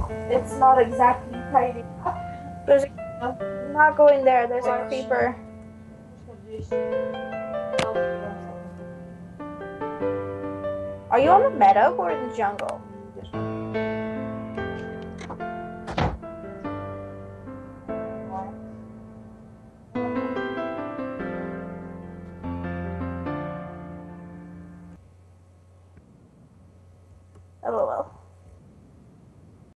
It's not exactly tidy. There's not going there. There's a creeper. Are you on the meadow or in the jungle?